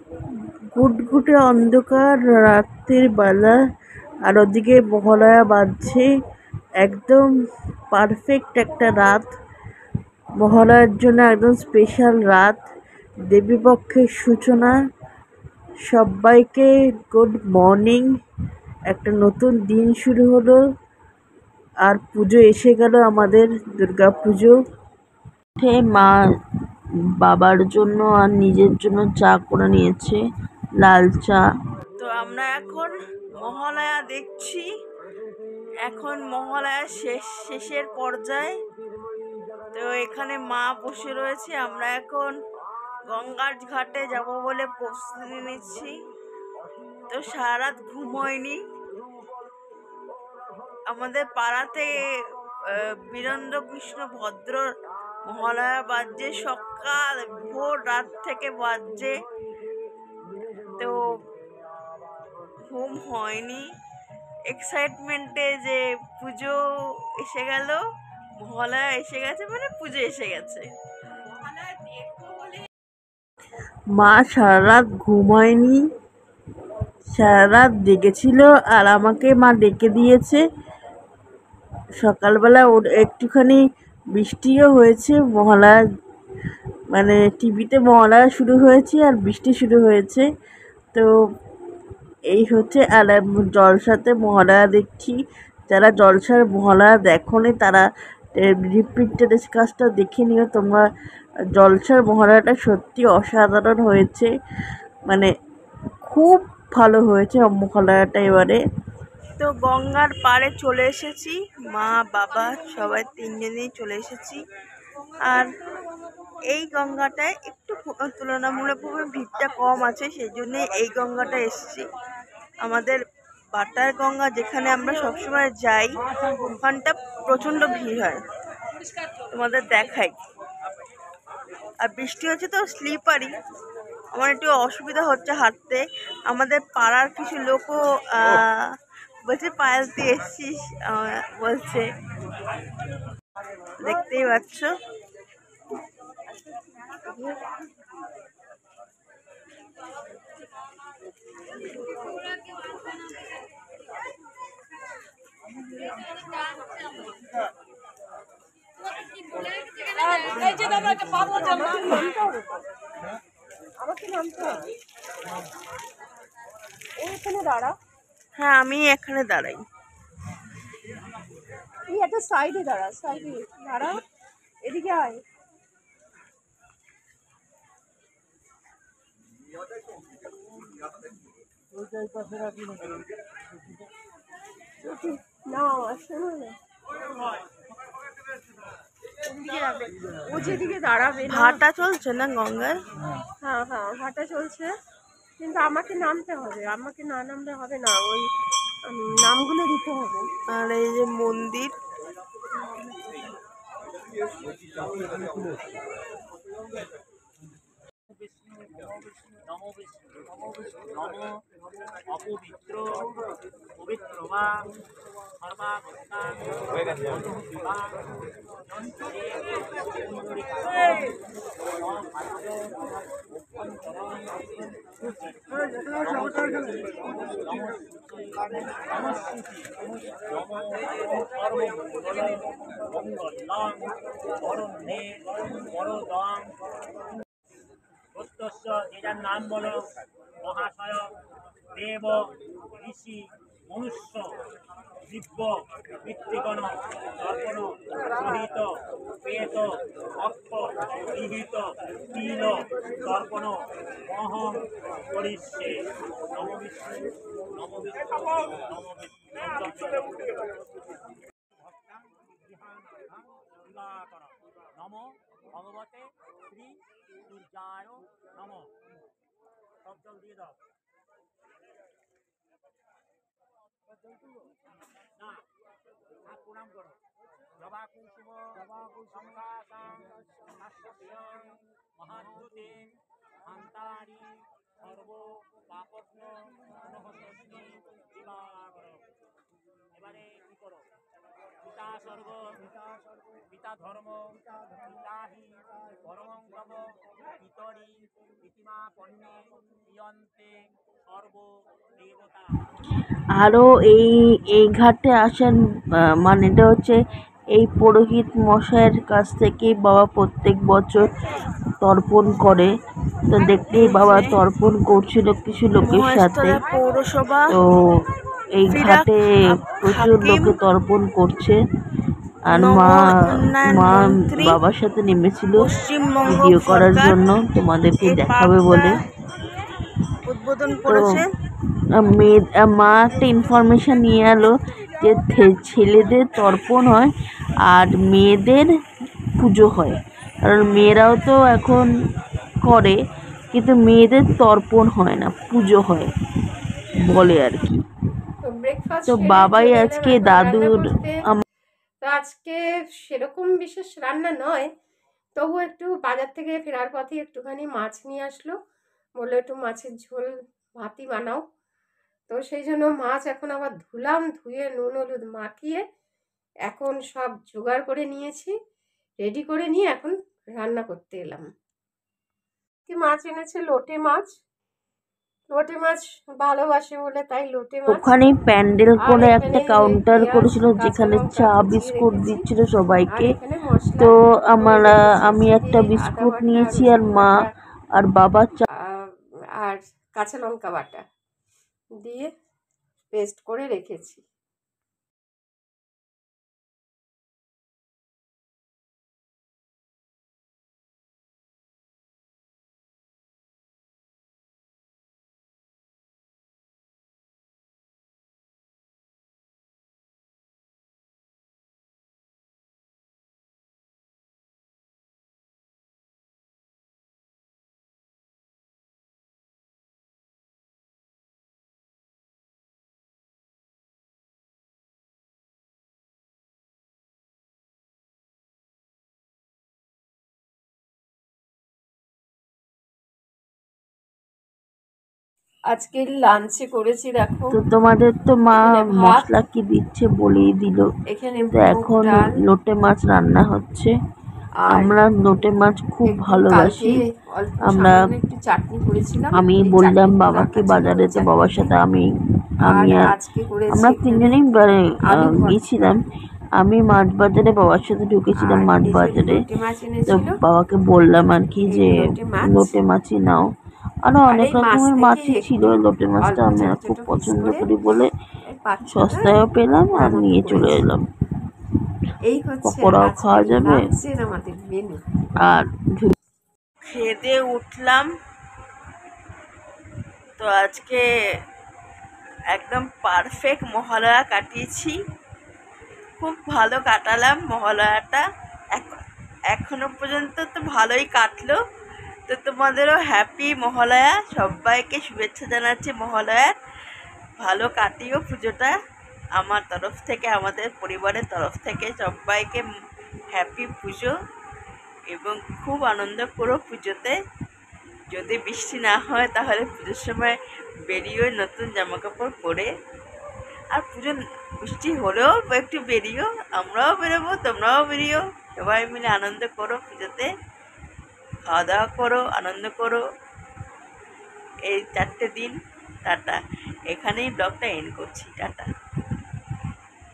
ঘুটঘুটে অন্ধকার রাত্রির বেলা, আর ওদিকে মহালয়া বাজছে। একদম পারফেক্ট একটা রাত, মহালয়ার জন্য একদম স্পেশাল রাত, দেবীপক্ষের সূচনা। সবাইকে গুড মর্নিং। একটা নতুন দিন শুরু হলো, আর পুজো এসে গেল, আমাদের দুর্গা পুজো। মা বাবার জন্য আর নিজের জন্য চা করে নিয়েছে, লাল চা। তো আমরা এখন মহালয়া দেখছি। এখন মহালয়া শেষের পর্যায়ে। তো এখানে মা বসে রয়েছে, আমরা এখন গঙ্গার ঘাটে যাব বলে প্রস্তুতি নিচ্ছি। তো সারা রাত ঘুম হয়নি। আমাদের পাড়াতে বীরেন্দ্র কৃষ্ণ ভদ্র মহালয়া বাজছে, সকাল ভোর রাত থেকে বাজছে। তো ঘুম হয়নি এক্সাইটমেন্টে, যে পুজো এসে গেল, মহালয়া এসে গেছে, মানে পুজো এসে গেছে। মা সারা রাত ঘুমায়নি, সারা রাত জেগেছিল, আর আমাকে মা ডেকে দিয়েছে। সকালবেলা ওর একটুখানি বৃষ্টিও হয়েছে, মহালয়া মানে টিভিতে মহালয়া শুরু হয়েছে আর বৃষ্টি শুরু হয়েছে। তো এই হচ্ছে, আর জলসাতে মহালয়া দেখছি। যারা জলসার মহালয়া দেখোনি তারা রিপিট টেলিকাস্টটা দেখে নিও তোমরা। জলসার মহালয়াটা সত্যি অসাধারণ হয়েছে, মানে খুব ভালো হয়েছে মহালয়াটা এবারে। তো গঙ্গার পাড়ে চলে এসেছি, মা বাবা সবাই তিনজনেই চলে এসেছি। আর এই গঙ্গাটায় একটু তুলনামূলকভাবে ভিড়টা কম আছে, সেই জন্যে এই গঙ্গাটা এসেছি। আমাদের বাটার গঙ্গা যেখানে আমরা সবসময় যাই, ওখানটা প্রচণ্ড ভিড় হয়, তোমাদের দেখাই। আর বৃষ্টি হচ্ছে তো স্লিপারি, আমার একটু অসুবিধা হচ্ছে হাঁটতে। আমাদের পাড়ার কিছু লোকও বলছে পায়েল দিয়ে এসছিস, বলছে, দেখতেই পাচ্ছ। হ্যাঁ, আমি এখানে দাঁড়াই। একটা সাইডে দাঁড়া, সাইডে দাঁড়া, এদিকে আয়। না আসলে না, ও যেদিকে দাঁড়াবে। ভাটা চলছে না গঙ্গায়? হ্যাঁ হ্যাঁ, ভাটা চলছে, কিন্তু আমাকে নামতে হবে, আমাকে না নামলে হবে না, ওই নামগুলো দিতে হবে। আর এই যে মন্দির, অপবিত্র পবিত্র বা এটার নাম বলো মহাশয় দেব ঋষি মনুষ্য দিব্য পিতৃগণ তর্পণ সহিত পেত অক্ষ বিহিত তিল তর্পণ মহং করিষ্যে। নম বিষ্ণু নম বিষ্ণু নম বিষ্ণু নম ভগবতে শ্রী সূর্যায় নম। সব জল দিয়ে দাও না, প্রণাম করো। জবা কুসুম মহাদ্যুতে হান্তারি সর্ব পাপগ্ন দিবাকর। এবারে কি করো, পিতা স্বর্গ পিতা ধর্ম পিতা হি পরমং তব পিতরি ইতিমা পণ্যে ইয়ন্তে সর্ব দেবতা। আরও এই ঘাটে আসার মানেটা হচ্ছে এই পুরোহিত মশাইয়ের কাছ থেকেই বাবা প্রত্যেক বছর তর্পণ করে। তো দেখতেই বাবা তর্পণ করছিল কিছু লোকের সাথে। পৌরসভা তো এই ঘাটে প্রচুর লোকে তর্পণ করছে। আর মা বাবার সাথে নেমেছিল ভিডিও করার জন্য, তোমাদেরকে দেখাবে বলে। উদ্বোধন করেছে। মা একটা ইনফরমেশন নিয়ে এলো যে ছেলেদের তর্পণ হয় আর মেয়েদের পুজো হয়। কারণ মেয়েরাও তো এখন করে, কিন্তু মেয়েদের তর্পণ হয় না, পুজো হয় বলে আর কি। ব্রেকফাস্ট তো বাবাই আজকে দাদুর তো আজকে সেরকম বিশেষ রান্না নয়, তবু একটু বাজার থেকে ফেরার পথে একটুখানি মাছ নিয়ে আসলো, বললো একটু মাছের ঝোল ভাতই বানাও। তো সেই জন্য মাছ এখন আবার ধুলাম, ধুয়ে নুন হলুদ মাখিয়ে এখন সব জোগাড় করে নিয়েছি, রেডি করে নিয়ে এখন রান্না করতে এলাম। কি মাছ এনেছে? লোটে মাছ। লোটে মাছ ভালোবাসে বলে তাই লোটে মাছ। ওখানে প্যান্ডেল করে একটা কাউন্টার করেছিল যেখানে চা বিস্কুট দিচ্ছিল সবাইকে। তো আমি একটা বিস্কুট নিয়েছি আর মা আর বাবা চা আর কাঁচা লঙ্কা বাটা দিয়ে পেস্ট করে রেখেছি। আজকের লাঞ্চে করেছি দেখো। তো তোমাদের তো মা ভাত, মশলা কি দিচ্ছে বলেই দিল। এখানে তো এখন লোটে মাছ রান্না হচ্ছে। আমরা লোটে মাছ খুব ভালোবাসি। আমরা আমি বললাম বাবাকে বাজারে, তো বাবার সাথে আমরা তিনজনেই গিয়েছিলাম। আমি মাছ বাজারে বাবার সাথে ঢুকেছিলাম মাছ বাজারে। তো বাবাকে বললাম আর কি যে লোটে মাছই নাও। আরো অনেক রকমের মাছই ছিল, লোটে মাছটা আমি খুব পছন্দ করি বলে সস্তায়ও পেলাম আর নিয়ে চলে এলাম। পকোড়াও খাওয়া যাবে। আর খেতে উঠলাম। তো আজকে একদম পারফেক্ট মহালয়া কাটিয়েছি, খুব ভালো কাটালাম মহালয়াটা। এখনো পর্যন্ত তো ভালোই কাটলো। তো তোমাদেরও হ্যাপি মহালয়া, সবাইকে শুভেচ্ছা জানাচ্ছি মহালয়ার। ভালো কাটিও পুজোটা। আমার তরফ থেকে, আমাদের পরিবারের তরফ থেকে সবাইকে হ্যাপি পুজো, এবং খুব আনন্দ করো পুজোতে। যদি বৃষ্টি না হয় তাহলে পুজোর সময় বেরিয়েও নতুন জামা কাপড় পরে। আর পুজো বৃষ্টি হলেও একটু বেরিয়েও, আমরাও বেরোবো, তোমরাও বেরিয়েও, সবাই মিলে আনন্দ করো পুজোতে। খাওয়া দাওয়া করো, আনন্দ করো। এই 4টে দিন। টাটা। এখানেই ব্লগটা এন্ড করছি। টাটা।